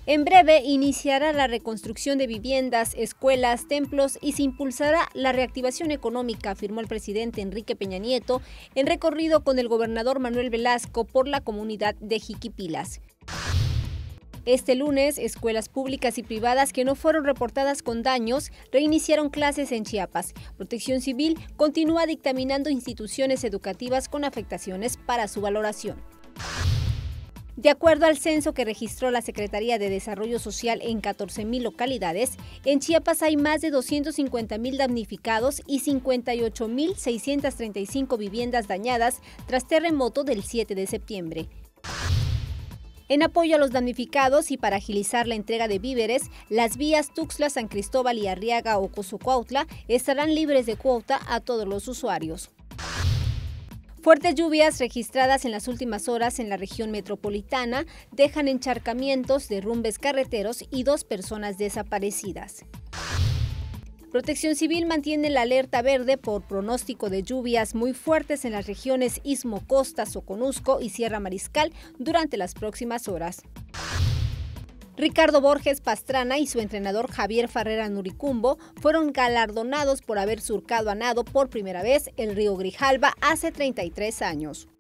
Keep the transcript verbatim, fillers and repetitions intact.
En breve iniciará la reconstrucción de viviendas, escuelas, templos y se impulsará la reactivación económica, afirmó el presidente Enrique Peña Nieto en recorrido con el gobernador Manuel Velasco por la comunidad de Jiquipilas. Este lunes, escuelas públicas y privadas que no fueron reportadas con daños reiniciaron clases en Chiapas. Protección Civil continúa dictaminando instituciones educativas con afectaciones para su valoración. De acuerdo al censo que registró la Secretaría de Desarrollo Social en catorce mil localidades, en Chiapas hay más de doscientos cincuenta mil damnificados y cincuenta y ocho mil seiscientas treinta y cinco viviendas dañadas tras terremoto del siete de septiembre. En apoyo a los damnificados y para agilizar la entrega de víveres, las vías Tuxtla, San Cristóbal y Arriaga o Cozucuautla estarán libres de cuota a todos los usuarios. Fuertes lluvias registradas en las últimas horas en la región metropolitana dejan encharcamientos, derrumbes carreteros y dos personas desaparecidas. Protección Civil mantiene la alerta verde por pronóstico de lluvias muy fuertes en las regiones Istmo, Costa, Soconusco y Sierra Mariscal durante las próximas horas. Ricardo Borges Pastrana y su entrenador Javier Farrera Nuricumbo fueron galardonados por haber surcado a nado por primera vez el río Grijalva hace treinta y tres años.